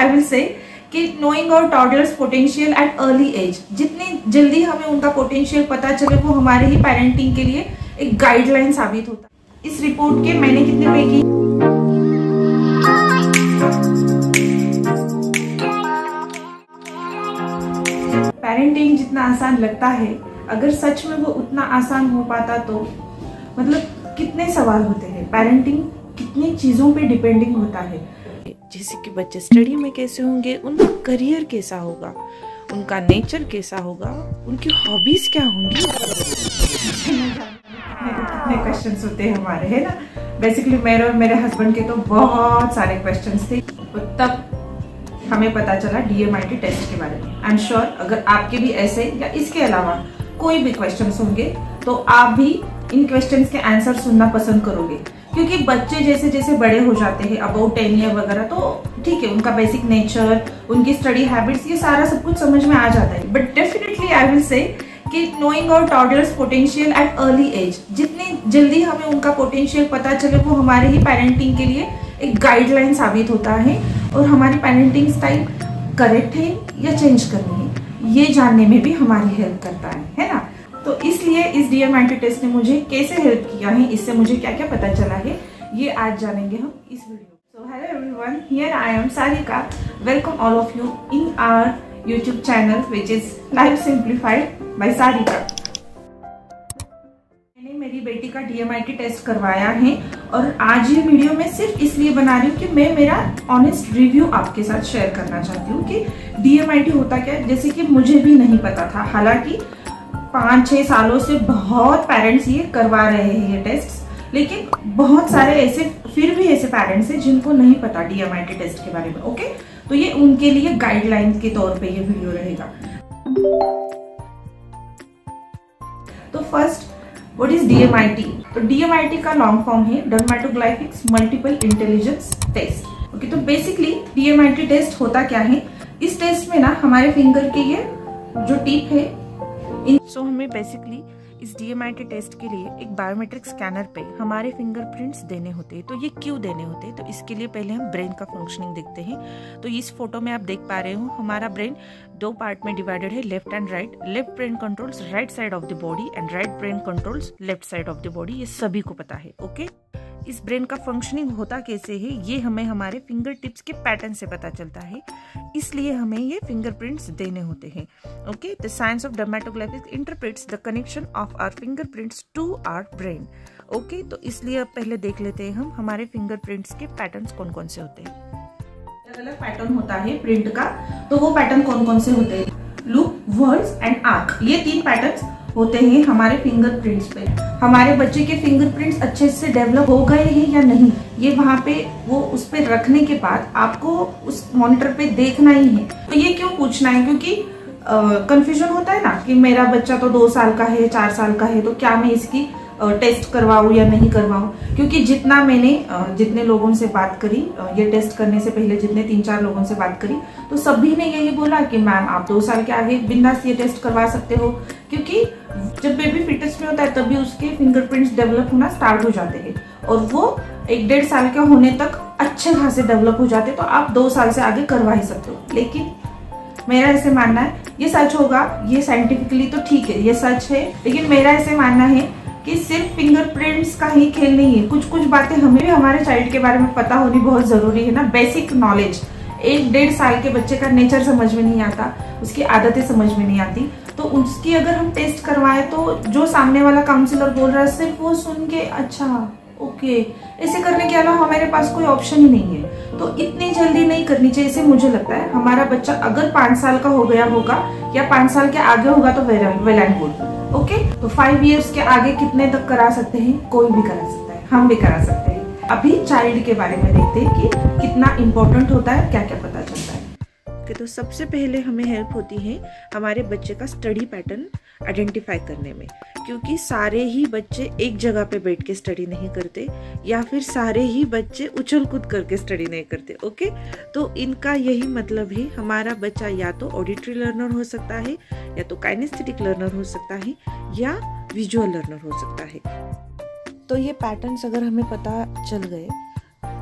I will say that knowing our toddlers potential at early age, जितनी जल्दी हमें उनका पोटेंशियल पता चले वो हमारे ही पेरेंटिंग के लिए एक गाइडलाइन साबित होता है। इस रिपोर्ट के मैंने कितने पे की? पेरेंटिंग जितना आसान लगता है, अगर सच में वो उतना आसान हो पाता तो मतलब कितने सवाल होते हैं। पेरेंटिंग कितनी चीजों पे डिपेंडिंग होता है, जैसे कि बच्चे स्टडी में कैसे होंगे, उनका करियर कैसा होगा, उनका नेचर कैसा होगा, उनकी हॉबीज क्या होंगी। कितने क्वेश्चंस होते हैं हमारे, है ना। बेसिकली मेरे और मेरे हस्बैंड के तो बहुत सारे क्वेश्चंस थे, तब हमें पता चला DMIT टेस्ट के बारे में। आई एम श्योर अगर आपके भी ऐसे या इसके अलावा कोई भी क्वेश्चंस होंगे तो आप भी इन क्वेश्चंस के आंसर सुनना पसंद करोगे, क्योंकि बच्चे जैसे जैसे बड़े हो जाते हैं अबाउट 10 ईयर वगैरह, तो ठीक है उनका बेसिक नेचर, उनकी स्टडी हैबिट्स, ये सारा सब कुछ समझ में आ जाता है। But definitely I will say that knowing our toddlers potential at early age, जितनी जल्दी हमें उनका पोटेंशियल पता चले वो हमारे ही पेरेंटिंग के लिए एक गाइडलाइन साबित होता है, और हमारी पेरेंटिंग स्टाइल करेक्ट है या चेंज करनी है ये जानने में भी हमारी हेल्प करता है ना। तो इसलिए इस DMIT टेस्ट ने मुझे कैसे हेल्प किया है, इससे मुझे क्या क्या पता चला है, ये आज जानेंगे हम इस video. So hello everyone, here I am Sarika, welcome all of you in our YouTube channel which is life simplified by Sarika. मैंने मेरी बेटी का DMIT टेस्ट करवाया है और आज ये वीडियो मैं सिर्फ इसलिए बना रही हूँ कि मैं मेरा ऑनेस्ट रिव्यू आपके साथ शेयर करना चाहती हूँ कि DMIT होता क्या है, जैसे कि मुझे भी नहीं पता था। हालांकि 5-6 सालों से बहुत पेरेंट्स ये करवा रहे हैं ये टेस्ट, लेकिन बहुत सारे ऐसे फिर भी ऐसे पेरेंट्स हैं जिनको नहीं पता DMIT टेस्ट के बारे में। ओके, तो ये उनके लिए गाइडलाइन के तौर पे ये वीडियो रहेगा। तो फर्स्ट, व्हाट इज DMIT? तो DMIT का लॉन्ग फॉर्म है dermatoglyphics multiple intelligence test. Okay, तो बेसिकली DMIT टेस्ट होता क्या है, इस टेस्ट में ना हमारे फिंगर के ये जो टिप है सो हमें बेसिकली इस DMIT टेस्ट के लिए एक बायोमेट्रिक स्कैनर पे हमारे फिंगरप्रिंट्स देने होते हैं। तो ये क्यों देने होते हैं? तो इसके लिए पहले हम ब्रेन का फंक्शनिंग देखते हैं। तो इस फोटो में आप देख पा रहे हो हमारा ब्रेन 2 पार्ट में डिवाइडेड है, left and right. Left brain controls right side of the body and right brain controls left side of the body, ये सभी को पता है। ओके, इस ब्रेन का फंक्शनिंग होता कैसे है ये हमें हमारे फिंगर टिप्स के पैटर्न से पता चलता है, इसलिए हमें ये फिंगरप्रिंट्स देने होते हैं। Okay, the science of dermatoglyphics interprets the connection of our fingerprints to our brain. Okay, तो इसलिए अब पहले देख लेते हैं हम हमारे फिंगरप्रिंट्स के पैटर्न्स कौन कौन से होते हैं। अलग अलग पैटर्न होता है प्रिंट का, तो वो पैटर्न कौन कौन से होते हैं? लूप, वर्ड्स एंड आर्क, ये 3 पैटर्न्स होते हैं हमारे फिंगरप्रिंट्स पे। हमारे बच्चे के फिंगरप्रिंट्स अच्छे से डेवलप हो गए हैं या नहीं, ये वहां पे वो उस पे रखने के बाद आपको उस मॉनिटर पे देखना ही है। तो ये क्यों पूछना है? क्योंकि कंफ्यूजन होता है ना कि मेरा बच्चा तो 2 साल का है, 4 साल का है, तो क्या मैं इसकी टेस्ट करवाऊं या नहीं करवाऊं। क्योंकि जितना मैंने जितने लोगों से बात करी ये टेस्ट करने से पहले, जितने 3-4 लोगों से बात करी, तो सभी ने यही बोला कि मैम आप 2 साल के आगे बिंदास ये टेस्ट करवा सकते हो, क्योंकि जब बेबी फिटस में होता है तभी उसके फिंगरप्रिंट्स डेवलप होना स्टार्ट हो जाते हैं और वो 1-1.5 साल के होने तक अच्छे खासे डेवलप हो जाते हैं। तो आप 2 साल से आगे करवा ही सकते हो। लेकिन मेरा ऐसे मानना है, ये सच होगा, ये साइंटिफिकली तो ठीक है, ये सच है, लेकिन मेरा ऐसे मानना है कि सिर्फ फिंगरप्रिंट्स का ही खेल नहीं है। कुछ कुछ बातें हमें भी हमारे चाइल्ड के बारे में पता होनी बहुत जरूरी है ना। बेसिक नॉलेज, 1-1.5 साल के बच्चे का नेचर समझ में नहीं आता, उसकी आदतें समझ में नहीं आती, तो उसकी अगर हम टेस्ट करवाएं तो जो सामने वाला काउंसलर बोल रहा है सिर्फ वो सुन के अच्छा ओके, ऐसे करने के अलावा हमारे पास कोई ऑप्शन ही नहीं है। तो इतनी जल्दी नहीं करनी चाहिए, इसे मुझे लगता है। हमारा बच्चा अगर 5 साल का हो गया होगा या 5 साल के आगे होगा तो वेल एंड गुड। ओके, तो 5 इयर्स के आगे कितने तक करा सकते हैं? कोई भी करा सकता है, हम भी करा सकते हैं। अभी चाइल्ड के बारे में देखते हैं कि कितना इम्पोर्टेंट होता है, क्या क्या पता चलता है। तो सबसे पहले हमें हेल्प होती है हमारे बच्चे का स्टडी पैटर्न आइडेंटिफाई करने में, क्योंकि सारे ही बच्चे एक जगह पे बैठ के स्टडी नहीं करते या फिर सारे ही बच्चे उछल कूद करके स्टडी नहीं करते। ओके, तो इनका यही मतलब है हमारा बच्चा या तो ऑडिटरी लर्नर हो सकता है, या तो काइनेस्थेटिक लर्नर हो सकता है, या विजुअल लर्नर हो सकता है। तो ये पैटर्न्स अगर हमें पता चल गए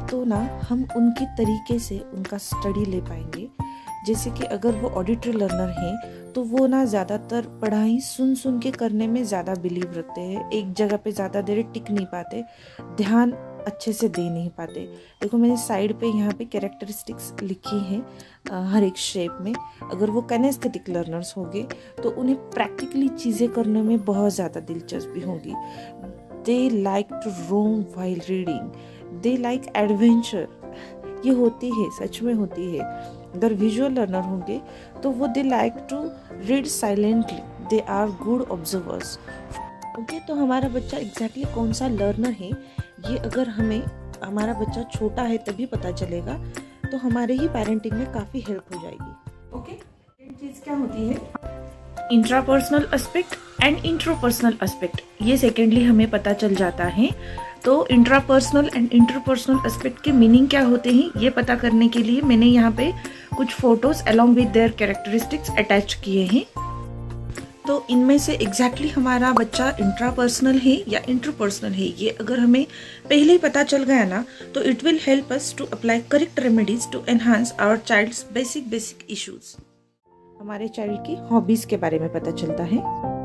तो ना हम उनके तरीके से उनका स्टडी ले पाएंगे। जैसे कि अगर वो ऑडिटरी लर्नर हैं तो वो ना ज़्यादातर पढ़ाई सुन सुन के करने में ज़्यादा बिलीव रखते हैं, एक जगह पे ज़्यादा देर टिक नहीं पाते, ध्यान अच्छे से दे नहीं पाते। देखो मैंने साइड पे यहाँ पे कैरेक्टरिस्टिक्स लिखी हैं हर एक शेप में। अगर वो कैनेस्थेटिक लर्नर्स होंगे तो उन्हें प्रैक्टिकली चीज़ें करने में बहुत ज़्यादा दिलचस्पी होगी। They like to roam while reading, they like adventure. ये होती है, सच में होती है। अगर विजुअल लर्नर होंगे तो वो they like to read silently, they are good observers. Okay, तो हमारा बच्चा एग्जैक्टली कौन सा लर्नर है ये अगर हमें हमारा बच्चा छोटा है तभी पता चलेगा, तो हमारे ही पेरेंटिंग में काफ़ी हेल्प हो जाएगी। ओके, चीज़ क्या होती है, intrapersonal aspect and interpersonal aspect, ये सेकेंडली हमें पता चल जाता है। तो इंट्रापर्सनल एंड इंटरपर्सनल एस्पेक्ट के मीनिंग क्या होते हैं ये पता करने के लिए मैंने यहाँ पे कुछ photos along with their characteristics attach किए हैं। तो इनमें से एग्जैक्टली हमारा बच्चा इंट्रापर्सनल है या इंटरपर्सनल है ये अगर हमें पहले ही पता चल गया ना, तो it will help us to apply correct remedies to enhance our child's basic issues. हमारे चाइल्ड की हॉबीज के बारे में पता चलता है।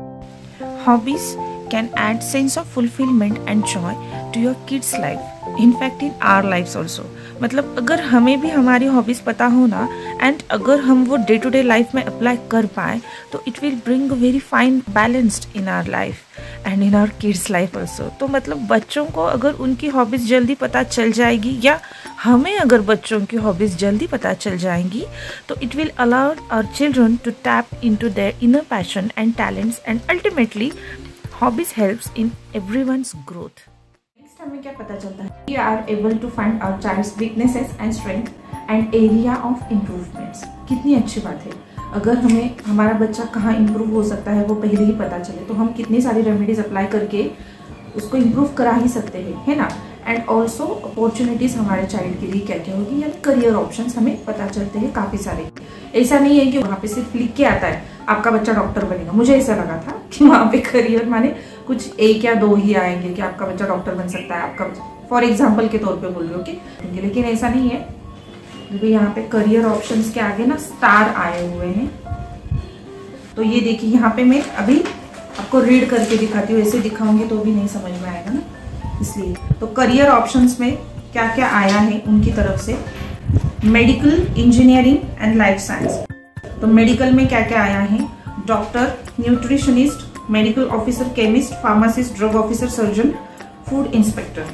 Hobbies can add sense of fulfillment and joy to your kids life, in fact in our lives also। मतलब अगर हमें भी हमारी हॉबीज पता हो ना एंड अगर हम वो डे टू डे लाइफ में अप्लाई कर पाए तो it will bring very fine balanced in our life and in our kids life also. तो मतलब बच्चों को अगर उनकी हॉबीज जल्दी पता चल जाएगी या हमें अगर बच्चों की हॉबीज जल्दी पता चल जाएंगी तो it will allow our children to tap into their inner passion and talents and ultimately hobbies helps in everyone's growth। Next हमें क्या पता चलता है, we are able to find our child's weaknesses and strength and area of improvements। कितनी अच्छी बात है, अगर हमें हमारा बच्चा कहाँ इम्प्रूव हो सकता है वो पहले ही पता चले तो हम कितनी सारी रेमेडीज अप्लाई करके उसको इम्प्रूव करा ही सकते हैं, है ना। एंड ऑल्सो अपॉर्चुनिटीज हमारे चाइल्ड के लिए क्या क्या होगी, यानी करियर ऑप्शंस हमें पता चलते हैं काफी सारे। ऐसा नहीं है कि वहाँ पे सिर्फ लिख के आता है आपका बच्चा डॉक्टर बनेगा। मुझे ऐसा लगा था कि वहाँ पे करियर माने कुछ एक या दो ही आएंगे कि आपका बच्चा डॉक्टर बन सकता है, आपका फॉर एग्जाम्पल के तौर पे बोल रहे हो कि, लेकिन ऐसा नहीं है। क्योंकि यहाँ पे करियर ऑप्शंस के आगे ना स्टार आए हुए हैं। तो ये देखिए यहाँ पे मैं अभी आपको रीड करके दिखाती हूँ, ऐसे दिखाऊंगी तो भी नहीं समझ में आएगा ना, इसलिए। तो करियर ऑप्शंस में क्या क्या आया है उनकी तरफ से, medical, engineering and life science. तो मेडिकल में क्या क्या आया है, doctor, nutritionist, medical officer, chemist, pharmacist, drug officer, surgeon, food inspector.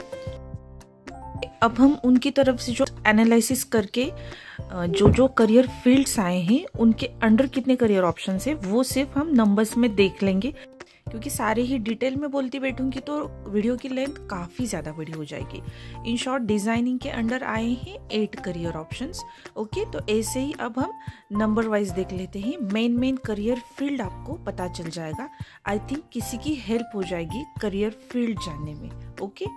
अब हम उनकी तरफ से जो एनालिसिस करके जो करियर फील्ड्स आए हैं उनके अंडर कितने करियर ऑप्शंस है वो सिर्फ हम नंबर्स में देख लेंगे, क्योंकि सारे ही डिटेल में बोलती बैठूंगी तो वीडियो की लेंथ काफ़ी ज़्यादा बड़ी हो जाएगी। इन शॉर्ट डिज़ाइनिंग के अंडर आए हैं 8 करियर ऑप्शंस। ओके, तो ऐसे ही अब हम नंबर वाइज देख लेते हैं। मेन करियर फील्ड आपको पता चल जाएगा। आई थिंक किसी की हेल्प हो जाएगी करियर फील्ड जानने में। Okay,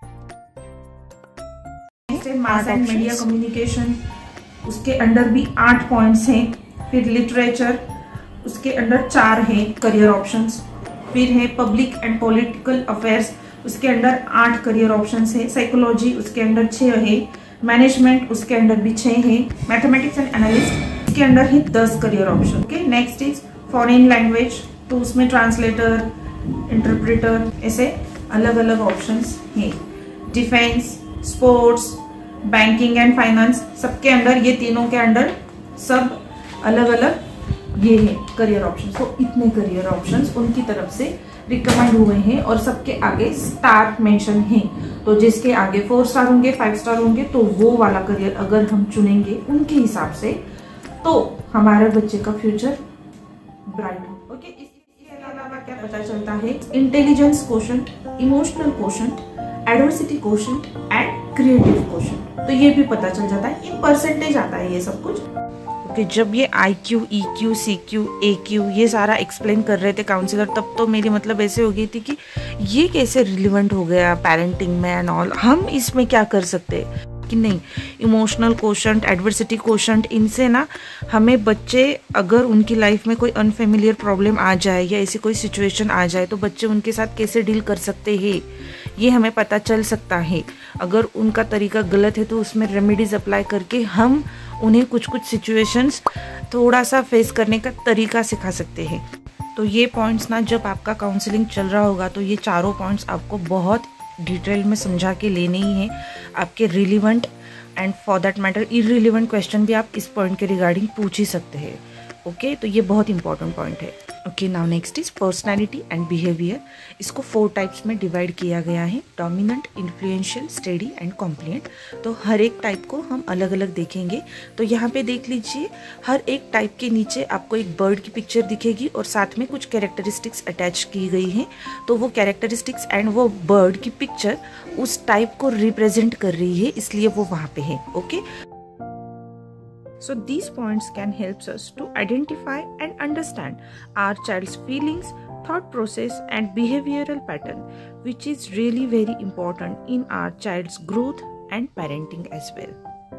mass and media communication, उसके अंडर भी 8 पॉइंट्स हैं। फिर लिटरेचर, उसके अंडर 4 हैं करियर ऑप्शंस। फिर है पब्लिक एंड पॉलिटिकल अफेयर्स, उसके अंडर 8 करियर ऑप्शंस है। साइकोलॉजी उसके अंडर 6 है। मैनेजमेंट उसके अंडर भी 6 है। मैथमेटिक्स एंड एनालिस्ट उसके अंडर ही 10 career option. Okay, next is foreign language, तो उसमें ट्रांसलेटर, इंटरप्रेटर, ऐसे अलग अलग ऑप्शंस हैं। Defence, sports, banking and finance, सबके अंडर, ये तीनों के अंडर सब अलग अलग ये है करियर ऑप्शंस। तो इतने करियर ऑप्शंस उनकी तरफ से रिकमेंड हुए हैं और सबके आगे स्टार मेंशन है। तो जिसके आगे 4 स्टार होंगे, 5 स्टार होंगे, तो वो वाला करियर अगर हम चुनेंगे उनके हिसाब से तो हमारे बच्चे का फ्यूचर ब्राइट हो। ओके, इसके अलावा क्या पता चलता है, intelligence quotient, emotional quotient, adversity quotient and creative quotient. तो ये भी पता चल जाता है, इन परसेंटेज आता है ये सब कुछ। कि जब ये IQ, EQ, CQ, AQ ये सारा एक्सप्लेन कर रहे थे काउंसलर, तब तो मेरी मतलब ऐसे हो गई थी कि ये कैसे रिलेवेंट हो गया पेरेंटिंग में एंड ऑल, हम इसमें क्या कर सकते कि नहीं। इमोशनल क्वोशंट, एडवर्सिटी क्वोशंट, इनसे ना हमें बच्चे अगर उनकी लाइफ में कोई अनफेमिलियर प्रॉब्लम आ जाए या ऐसी कोई सिचुएशन आ जाए तो बच्चे उनके साथ कैसे डील कर सकते हैं ये हमें पता चल सकता है। अगर उनका तरीका गलत है तो उसमें रेमेडीज़ अप्लाई करके हम उन्हें कुछ कुछ सिचुएशंस थोड़ा सा फेस करने का तरीका सिखा सकते हैं। तो ये पॉइंट्स ना जब आपका काउंसलिंग चल रहा होगा तो ये चारों पॉइंट्स आपको बहुत डिटेल में समझा के लेने ही हैं। आपके relevant and for that matter irrelevant question भी आप इस पॉइंट के रिगार्डिंग पूछ ही सकते हैं। ओके, तो ये बहुत इंपॉर्टेंट पॉइंट है। Okay, now next is personality and behaviour. इसको 4 टाइप्स में डिवाइड किया गया है, dominant, influential, steady and compliant. तो हर एक टाइप को हम अलग अलग देखेंगे। तो यहाँ पे देख लीजिए, हर एक टाइप के नीचे आपको एक बर्ड की पिक्चर दिखेगी और साथ में कुछ कैरेक्टरिस्टिक्स अटैच की गई हैं। तो वो कैरेक्टरिस्टिक्स एंड वो बर्ड की पिक्चर उस टाइप को रिप्रेजेंट कर रही है, इसलिए वो वहाँ पे है। Okay, so these points can help us to identify and understand our child's feelings, thought process and behavioral pattern, which is really very important in our child's growth and parenting as well.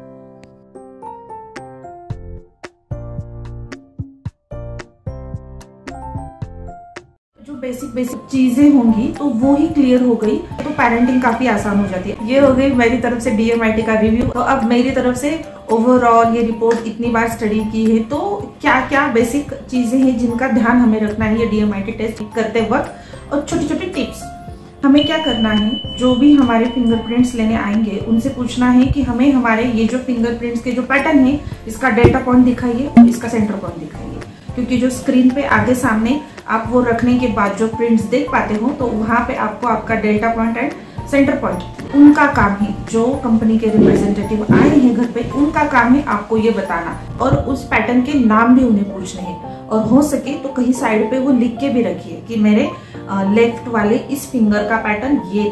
जो basic चीजें होंगी तो वो ही clear हो गई तो parenting काफी आसान हो जाती है। ये हो गई मेरी तरफ से DMIT का रिव्यू। तो अब मेरी तरफ से ओवरऑल ये रिपोर्ट इतनी बार स्टडी की है तो क्या क्या बेसिक चीजें हैं जिनका ध्यान हमें रखना है ये DMIT टेस्ट करते वक्त, और छोटी छोटी टिप्स। हमें क्या करना है, जो भी हमारे फिंगरप्रिंट्स लेने आएंगे उनसे पूछना है कि हमें हमारे ये जो फिंगरप्रिंट्स के जो पैटर्न है इसका डेल्टा पॉइंट दिखाइए और इसका सेंटर पॉइंट दिखाइए। क्योंकि जो स्क्रीन पे आगे सामने आप वो रखने के बाद जो प्रिंट्स देख पाते हो तो वहां पे आपको आपका delta point and centre point उनका काम है। जो कंपनी के रिप्रेजेंटेटिव आए हैं घर पे उनका काम है आपको ये बताना, और उस पैटर्न के नाम भी उन्हें पूछने हैं। और हो सके तो कहीं साइड पे वो लिख के भी रखिए कि मेरे लेफ्ट वाले इस फिंगर का पैटर्न ये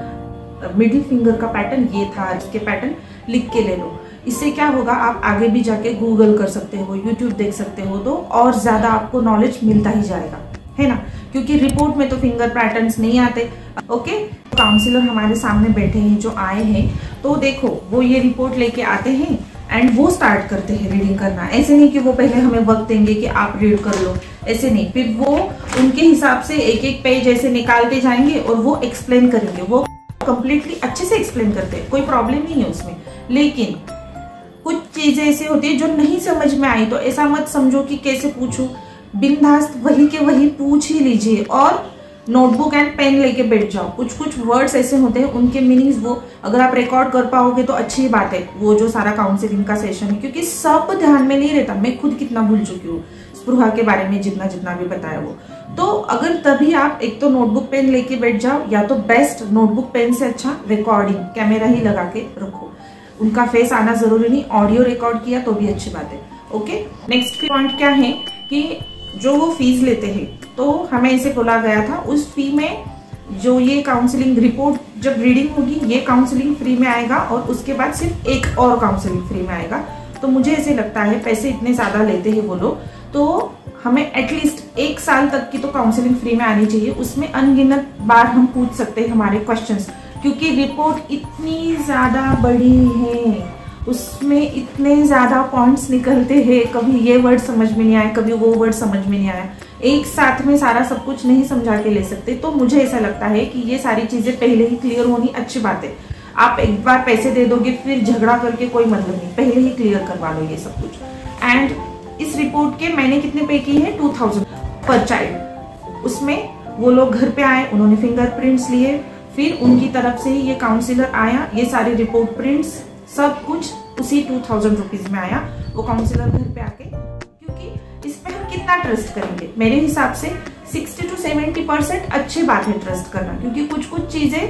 था, मिडिल फिंगर का पैटर्न ये था, इसके पैटर्न लिख के ले लो। इससे क्या होगा, आप आगे भी जाके गूगल कर सकते हो, यूट्यूब देख सकते हो, तो और ज्यादा आपको नॉलेज मिलता ही जाएगा, है ना। क्योंकि रिपोर्ट में तो फिंगर पैटर्न्स नहीं आते। ओके, काउंसलर हमारे सामने बैठे हैं जो आए हैं, तो देखो वो ये रिपोर्ट लेके आते हैं एंड वो स्टार्ट करते हैं रीडिंग करना। ऐसे नहीं कि वो पहले हमें वक्त देंगे कि आप रीड कर लो, ऐसे नहीं। फिर वो उनके हिसाब से एक एक पेज ऐसे निकालते जाएंगे और वो एक्सप्लेन करेंगे। वो कंप्लीटली अच्छे से एक्सप्लेन करते हैं, कोई प्रॉब्लम नहीं है उसमें। लेकिन कुछ चीजें ऐसी होती है जो नहीं समझ में आई तो ऐसा मत समझो कि कैसे पूछूं, बिंदास वही के वही पूछ ही लीजिए और नोटबुक एंड पेन लेके बैठ जाओ। कुछ कुछ वर्ड्स ऐसे होते हैं उनके मीनिंग्स वो अगर आप रिकॉर्ड कर पाओगे तो अच्छी बात है, वो जो सारा काउंसलिंग का सेशन है, क्योंकि सब ध्यान में नहीं रहता। मैं खुद कितना भूल चुकी हूँ स्पृहा के बारे में, जितना जितना भी बताया वो। तो अगर तभी आप एक तो नोटबुक पेन लेके बैठ जाओ, या तो बेस्ट नोटबुक पेन से अच्छा रिकॉर्डिंग कैमरा ही लगा के रखो। उनका फेस आना जरूरी नहीं, ऑडियो रिकॉर्ड किया तो भी अच्छी बात है। ओके, नेक्स्ट पॉइंट क्या है कि जो वो फीस लेते हैं, तो हमें इसे बोला गया था उस फी में जो ये काउंसलिंग रिपोर्ट जब रीडिंग होगी ये काउंसलिंग फ्री में आएगा और उसके बाद सिर्फ एक और काउंसलिंग फ्री में आएगा। तो मुझे ऐसे लगता है पैसे इतने ज्यादा लेते हैं वो लोग, तो हमें एटलीस्ट 1 साल तक की तो काउंसलिंग फ्री में आनी चाहिए। उसमें अनगिनत बार हम पूछ सकते हैं हमारे क्वेश्चंस, क्योंकि रिपोर्ट इतनी ज्यादा बड़ी है, उसमें इतने ज्यादा पॉइंट्स निकलते हैं। कभी ये वर्ड समझ में नहीं आया, कभी वो वर्ड समझ में नहीं आया, एक साथ में सारा सब कुछ नहीं समझा के ले सकते। तो मुझे ऐसा लगता है कि ये सारी चीजें पहले ही क्लियर होनी अच्छी बात है। आप एक बार पैसे दे दोगे फिर झगड़ा करके कोई मतलब नहीं, पहले ही क्लियर करवा लो ये सब कुछ। एंड इस रिपोर्ट के मैंने कितने पे किए हैं, 2000 पर चाइल्ड। उसमें वो लोग घर पे आए, उन्होंने फिंगरप्रिंट्स लिए, फिर उनकी तरफ से ही ये काउंसलर आया, ये सारे रिपोर्ट प्रिंट्स सब कुछ उसी 2000 रुपीज में आया वो काउंसलर घर पे आके। क्योंकि इस पे हम कितना ट्रस्ट करेंगे, मेरे हिसाब से 60 to 70% अच्छी बात है ट्रस्ट करना, क्योंकि कुछ कुछ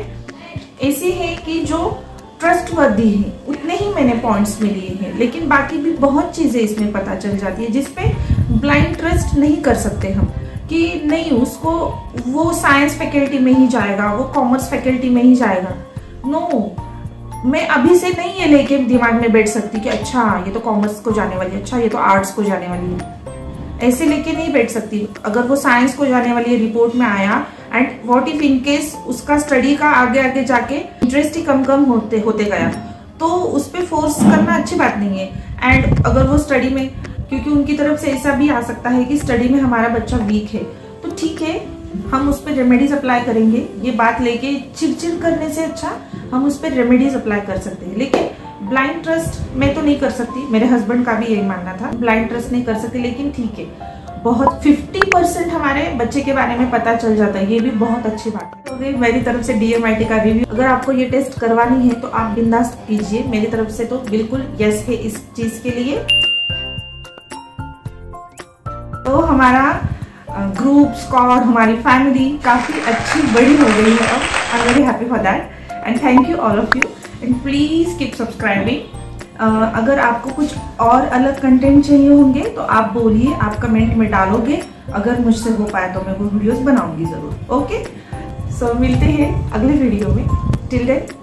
चीजें ऐसी है कि जो ट्रस्टवर्दी है। उतने ही मैंने पॉइंट्स में लिए हैं, लेकिन बाकी भी बहुत चीजें इसमें पता चल जाती है जिसपे ब्लाइंड ट्रस्ट नहीं कर सकते हम, कि नहीं उसको वो साइंस फैकल्टी में ही जाएगा, वो कॉमर्स फैकल्टी में ही जाएगा। नो, मैं अभी से नहीं ये लेके दिमाग में बैठ सकती कि अच्छा ये तो कॉमर्स को जाने वाली है, अच्छा ये तो आर्ट्स को जाने वाली है, ऐसे लेके नहीं बैठ सकती। अगर वो साइंस को जाने वाली है रिपोर्ट में आया, and what if in case उसका स्टडी का आगे आगे जाके इंटरेस्ट ही कम कम होते होते गया, तो उस पर फोर्स करना अच्छी बात नहीं है। एंड अगर वो स्टडी में, क्योंकि उनकी तरफ से ऐसा भी आ सकता है कि स्टडी में हमारा बच्चा वीक है, तो ठीक है हम उस पर रेमेडीज अप्लाई करेंगे। ये बात लेके चिड़चिड़ करने से अच्छा हम उस पर रेमेडीज अप्लाई कर सकते हैं। लेकिन ब्लाइंड ट्रस्ट मैं तो नहीं कर सकती, मेरे हस्बैंड का भी यही मानना था, ब्लाइंड ट्रस्ट नहीं कर सकती। लेकिन ठीक है, बहुत 50% हमारे बच्चे के बारे में पता चल जाता है, ये भी बहुत अच्छी बात है। तो मेरी तरफ से DMIT का रिव्यू। अगर आपको ये टेस्ट करवानी है तो आप बिंदास कीजिए, मेरी तरफ से तो बिल्कुल यस है इस चीज के लिए। तो हमारा ग्रुप स्क्वाड, हमारी फैमिली काफी अच्छी बड़ी हो गई है अब। I am very happy for that and thank you all of you and please keep subscribing. अगर आपको कुछ और अलग कंटेंट चाहिए होंगे तो आप बोलिए, आप कमेंट में डालोगे। अगर मुझसे हो पाया तो मैं वो वीडियोस बनाऊंगी जरूर। ओके, सो मिलते हैं अगले वीडियो में। Till then